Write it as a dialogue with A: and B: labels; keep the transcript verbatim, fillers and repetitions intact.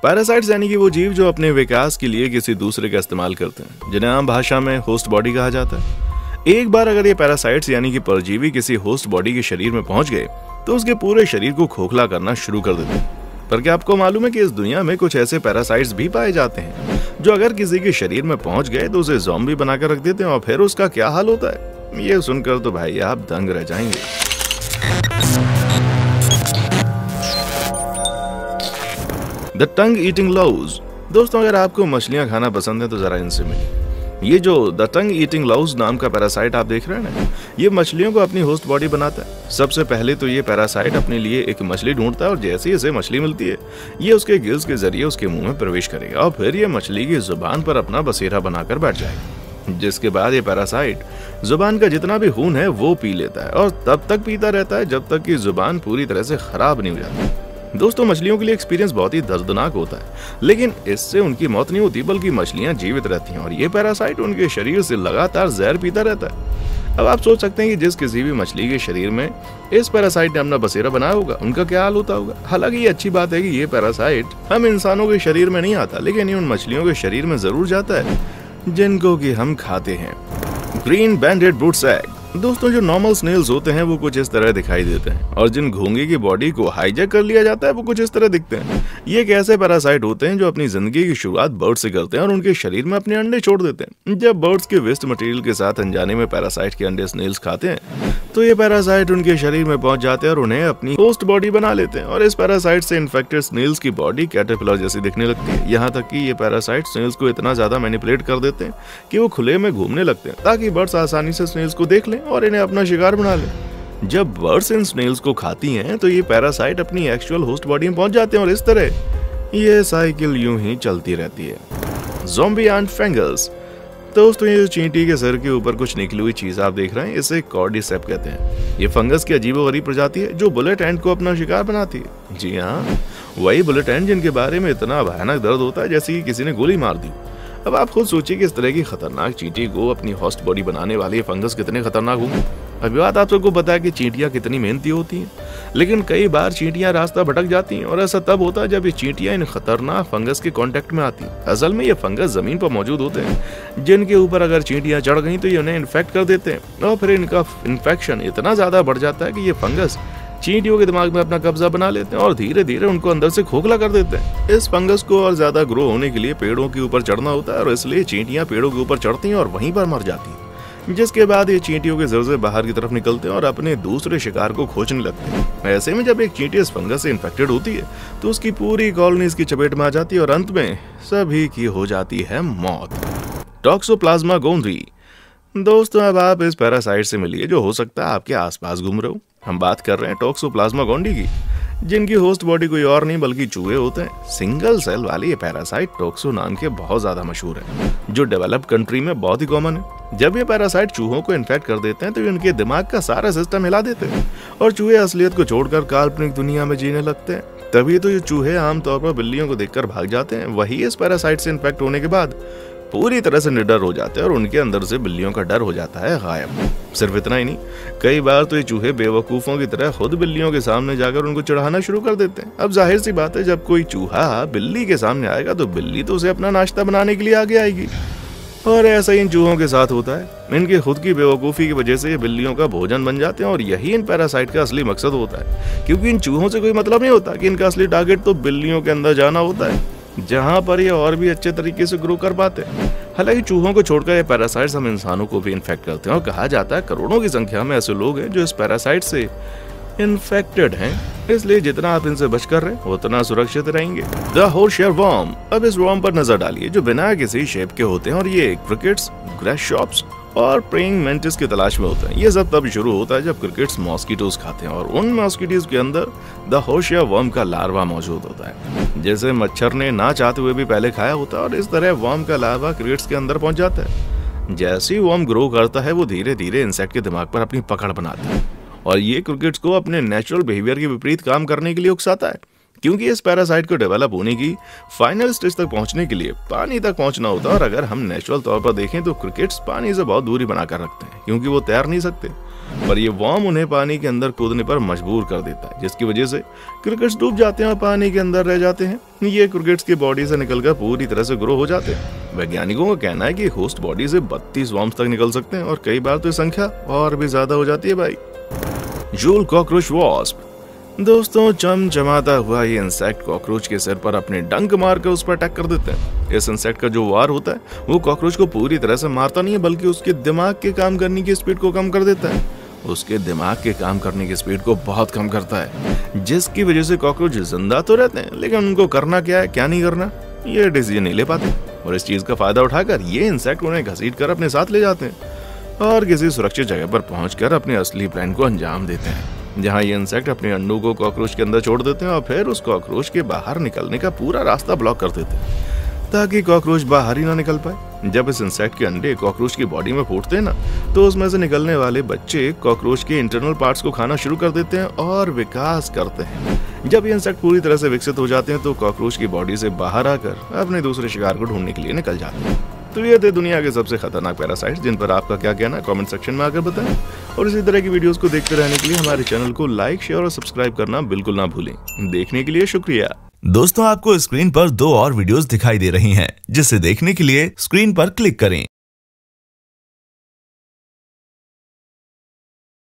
A: Parasites यानी कि वो जीव जो अपने विकास के लिए किसी दूसरे का इस्तेमाल करते हैं, जिन्हें आम भाषा में होस्ट बॉडी कहा जाता है। एक बार अगर ये पैरासाइट्स यानी कि परजीवी किसी होस्ट बॉडी के शरीर में पहुंच गए तो उसके पूरे शरीर को खोखला करना शुरू कर देते हैं। पर क्या आपको मालूम है कि इस दुनिया में कुछ ऐसे पैरासाइट्स भी पाए जाते हैं जो अगर किसी के शरीर में पहुंच गए तो उसे ज़ॉम्बी बनाकर रख देते हैं, और फिर उसका क्या हाल होता है, ये सुनकर तो भाई आप दंग रह जाएंगे। The tongue eating louse. दोस्तों, अगर आपको मछलियां खाना पसंद है तो जरा इनसे मिलिए। ये जो द टंग ईटिंग लाउज नाम का पैरासाइट आप देख रहे हैं ना, ये मछलियों को अपनी होस्ट बॉडी बनाता है। सबसे पहले तो ये पैरासाइट अपने लिए एक मछली ढूंढता है, और जैसे ही इसे मछली मिलती है ये उसके गिल्स के जरिए उसके मुंह में प्रवेश करेगा, और फिर ये मछली की जुबान पर अपना बसेरा बनाकर बैठ जाएगा। जिसके बाद ये पैरासाइट जुबान का जितना भी खून है वो पी लेता है, और तब तक पीता रहता है जब तक कि जुबान पूरी तरह से खराब नहीं हो जाती। दोस्तों, मछलियों के लिए एक्सपीरियंस बहुत ही दर्दनाक होता है, लेकिन इससे उनकी मौत नहीं होती बल्कि मछलियां जीवित रहती हैं, और ये पैरासाइट उनके शरीर से लगातार जहर पीता रहता है। अब आप सोच सकते हैं कि जिस किसी भी मछली के शरीर में इस पैरासाइट ने अपना बसेरा बनाया होगा उनका क्या हाल होता होगा। हालांकि ये अच्छी बात है कि ये पैरासाइट हम इंसानों के शरीर में नहीं आता, लेकिन ये उन मछलियों के शरीर में जरूर जाता है जिनको कि हम खाते हैं। Green banded broodsac. दोस्तों, जो नॉर्मल स्नेल्स होते हैं वो कुछ इस तरह दिखाई देते हैं, और जिन घोंगे की बॉडी को हाईजैक कर लिया जाता है वो कुछ इस तरह दिखते हैं। ये एक ऐसे पैरासाइट होते हैं जो अपनी जिंदगी की शुरुआत बर्ड से करते हैं और उनके शरीर में अपने अंडे छोड़ देते हैं। जब बर्ड्स के वेस्ट मटेरियल के साथ अनजाने में पैरासाइट के अंडे स्नेल्स खाते हैं तो ये पैरासाइट उनके शरीर में पहुंच जाते हैं और उन्हें अपनी होस्ट बॉडी बना लेते हैं, और इस पैरासाइट से इन्फेक्टेड स्नेल्स की बॉडी कैटरपिलर जैसी दिखने लगती है। यहाँ तक कि ये पैरासाइट स्नेल्स को इतना ज्यादा मैनिपुलेट कर देते हैं कि वो खुले में घूमने लगते हैं ताकि बर्ड्स आसानी से स्नेल्स को देख लें और इन्हें अपना शिकार बना लें। जब बर्ड्स इन स्नेल्स को खाती हैं तो ये पैरासाइट अपनी एक्चुअल होस्ट बॉडी में पहुंच जाते हैं, और इस तरह ये साइकिल यूं ही चलती रहती है। Zombie ant fungus. दोस्तों, ये चींटी के सर के ऊपर कुछ निकली हुई चीज आप देख रहे हैं, इसे कॉर्डिसेप कहते हैं। ये फंगस की अजीबोगरीब प्रजाति है जो बुलेट एंड को अपना शिकार बनाती है। जी हाँ, वही बुलेट एंड जिनके बारे में इतना भयानक दर्द होता है जैसे कि किसी ने गोली मार दी। अब आप खुद सोचिए कि इस तरह की खतरनाक चींटी को अपनी होस्ट बॉडी बनाने वाले फंगस कितने खतरनाक होंगे। अभी बात आप सबको पता है कि चींटियां कितनी मेहनती होती हैं, लेकिन कई बार चींटियां रास्ता भटक जाती हैं, और ऐसा तब होता है जब ये चींटियां इन खतरनाक फंगस के कांटेक्ट में आती हैं। असल में ये फंगस जमीन पर मौजूद होते हैं जिनके ऊपर अगर चींटियां चढ़ गई तो ये उन्हें इन्फेक्ट कर देते हैं, और फिर इनका इन्फेक्शन इतना ज्यादा बढ़ जाता है कि ये फंगस चींटियों के दिमाग में अपना कब्जा बना लेते हैं और धीरे धीरे उनको अंदर से खोखला कर देते हैं। इस फंगस को और ज्यादा ग्रो होने के लिए पेड़ों के ऊपर चढ़ना होता है, और इसलिए चींटियां पेड़ों के ऊपर चढ़ती हैं और वहीं पर मर जाती हैं। जिसके बाद ये चींटियों के जर से बाहर की तरफ निकलते हैं और अपने दूसरे शिकार को खोजने लगते हैं। ऐसे में जब एक चींटी इस फंगस से इन्फेक्टेड होती है तो उसकी पूरी कॉलोनी इसकी चपेट में आ जाती है, और अंत में सभी की हो जाती है मौत। Toxoplasma gondii. दोस्तों, अब आप इस पैरासाइट से मिलिए जो हो सकता है आपके आसपास घूम रहे हो। हम बात कर रहे हैं टॉक्सोप्लाज्मा गोंडी की, जिनकी होस्ट बॉडी कोई और नहीं बल्कि चूहे होते हैं। सिंगल सेल वाली ये पैरासाइट टॉक्सो नाम के बहुत ज्यादा मशहूर है, जो डेवलप्ड कंट्री में बहुत ही कॉमन है। जब ये पैरासाइट चूहों को इन्फेक्ट कर देते हैं तो ये उनके दिमाग का सारा सिस्टम हिला देते हैं, और चूहे असलियत को छोड़कर काल्पनिक दुनिया में जीने लगते हैं। तभी तो ये चूहे आमतौर पर बिल्लियों को देखकर भाग जाते हैं। वही इस पैरासाइट से इन्फेक्ट होने के बाद पूरी तरह से निडर हो जाते हैं, और उनके अंदर से बिल्लियों का डर हो जाता है गायब। सिर्फ इतना ही नहीं, कई बार तो ये चूहे बेवकूफों की तरह खुद बिल्लियों के सामने जाकर उनको चढ़ाना शुरू कर देते हैं। अब जाहिर सी बात है, जब कोई चूहा बिल्ली के सामने आएगा तो बिल्ली तो उसे अपना नाश्ता बनाने के लिए आगे आएगी, और ऐसा ही इन चूहों के साथ होता है। इनके खुद की बेवकूफ़ी की वजह से ये बिल्लियों का भोजन बन जाते हैं, और यही इन पैरासाइट का असली मकसद होता है, क्योंकि इन चूहों से कोई मतलब नहीं होता कि इनका असली टारगेट तो बिल्लियों के अंदर जाना होता है, जहां पर ये और भी अच्छे तरीके से ग्रो कर पाते हैं। हालांकि चूहों को छोड़कर ये पैरासाइट्स हम इंसानों को भी इन्फेक्ट करते हैं, और कहा जाता है करोड़ों की संख्या में ऐसे लोग हैं जो इस पैरासाइट से इन्फेक्टेड हैं। इसलिए जितना आप इनसे बचकर रहे उतना सुरक्षित रहेंगे। The horsehair worm. अब इस वर्म पर नजर डालिए जो बिना किसी शेप के होते हैं, और ये क्रिकेट्स, ग्रासशॉप्स और प्रेइंग मेंटिस की तलाश में होता है। ये सब तब शुरू होता है जब क्रिकेट्स मॉस्किटोज खाते हैं, और उन मॉस्किटोज के अंदर द होर्सशेयर वर्म का लार्वा मौजूद होता है, जैसे मच्छर ने ना चाहते हुए भी पहले खाया होता है। और इस तरह वर्म का लार्वा क्रिकेट्स के अंदर पहुंच जाता है। जैसे ही वर्म ग्रो करता है वो धीरे धीरे इंसेक्ट के दिमाग पर अपनी पकड़ बनाता है, और ये क्रिकेट्स को अपने नेचुरल बिहेवियर के विपरीत काम करने के लिए उकसाता है। क्योंकि इस पैरासाइट को डेवलप होने की फाइनल स्टेज तक पहुंचने के लिए पानी तक पहुंचना होता है, और अगर हम नेचुरल तौर पर देखें तो क्रिकेट्स पानी से बहुत दूरी बनाकर रखते हैं, क्योंकि वो तैर नहीं सकते। पर ये वॉर्म उन्हें पानी के अंदर कूदने पर मजबूर कर देता है, जिसकी वजह से क्रिकेट्स डूब जाते हैं और पानी के अंदर रह जाते हैं। ये क्रिकेट्स की बॉडी से निकलकर पूरी तरह से ग्रो हो जाते हैं। वैज्ञानिकों का कहना है कि होस्ट बॉडी से बत्तीस वॉर्म्स तक निकल सकते हैं और कई बार तो संख्या और भी ज्यादा हो जाती है भाई। Jewel cockroach wasp. दोस्तों, चमचमाता हुआ ये इंसेक्ट कॉकरोच के सिर पर अपने डंक मारकर उस पर अटैक कर देते हैं। इस इंसेक्ट का जो वार होता है वो कॉकरोच को पूरी तरह से मारता नहीं है, बल्कि उसके दिमाग के काम करने की स्पीड को कम कर देता है। उसके दिमाग के काम करने की स्पीड को बहुत कम करता है, जिसकी वजह से कॉकरोच जिंदा तो रहते हैं, लेकिन उनको करना क्या है क्या नहीं करना ये डिसीजन नहीं ले पाते। और इस चीज का फायदा उठाकर ये इंसेक्ट उन्हें घसीट कर अपने साथ ले जाते हैं और किसी सुरक्षित जगह पर पहुंचकर अपने असली प्लान को अंजाम देते हैं, जहां ये इंसेक्ट अपने अंडों को कॉकरोच के अंदर छोड़ देते हैं और फिर उस कॉकरोच के बाहर निकलने का पूरा रास्ता ब्लॉक कर देते हैं ताकि कॉकरोच बाहर ही ना निकल पाए। जब इस इंसेक्ट के अंडे कॉकरोच की बॉडी में फूटते हैं ना, तो उसमें से निकलने वाले बच्चे कॉकरोच के इंटरनल पार्ट्स को खाना शुरू कर देते हैं और विकास करते हैं। जब ये इंसेक्ट पूरी तरह से विकसित हो जाते हैं तो कॉकरोच की बॉडी से बाहर आकर अपने दूसरे शिकार को ढूंढने के लिए निकल जाते हैं। तो ये थे दुनिया के सबसे खतरनाक पैरासाइट्स, जिन पर आपका क्या कहना है कमेंट सेक्शन में आकर बताएं। और इसी तरह की वीडियोस को देखते रहने के लिए हमारे चैनल को लाइक, शेयर और सब्सक्राइब करना बिल्कुल ना भूलें। देखने के लिए शुक्रिया।
B: दोस्तों, आपको स्क्रीन पर दो और वीडियोस दिखाई दे रही हैं, जिसे देखने के लिए स्क्रीन पर क्लिक करें।